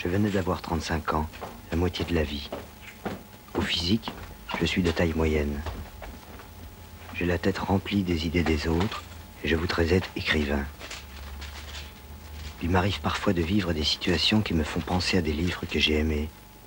Je venais d'avoir 35 ans, la moitié de la vie. Au physique, je suis de taille moyenne. J'ai la tête remplie des idées des autres et je voudrais être écrivain. Il m'arrive parfois de vivre des situations qui me font penser à des livres que j'ai aimés.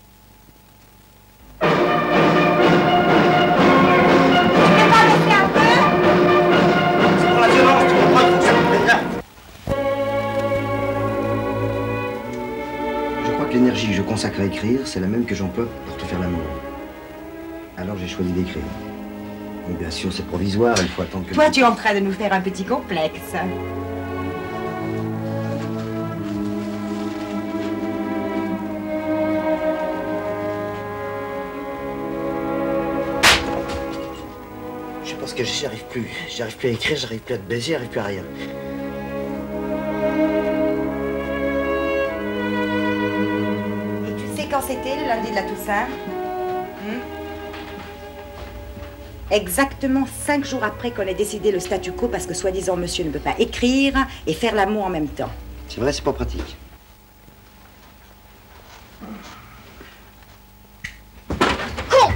L'énergie que je consacre à écrire, c'est la même que j'emploie pour te faire l'amour. Alors j'ai choisi d'écrire. Bon, bien sûr, c'est provisoire, il faut attendre que... Toi, tu es en train de nous faire un petit complexe. Je pense que j'y arrive plus. J'arrive plus à écrire, j'arrive plus à te baiser, j'arrive plus à rien. Quand c'était le lundi de la Toussaint? Exactement 5 jours après qu'on ait décidé le statu quo parce que soi-disant monsieur ne peut pas écrire et faire l'amour en même temps. C'est vrai, c'est pas pratique. Con!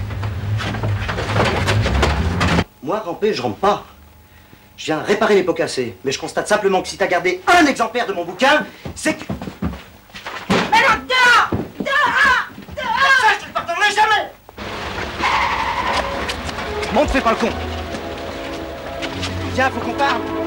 Moi, ramper, je rampe pas. Je viens réparer les pots cassés. Mais je constate simplement que si t'as gardé un exemplaire de mon bouquin, c'est que... Mais non, dehors! Jamais! Monte, fais pas le con. Viens, faut qu'on parle.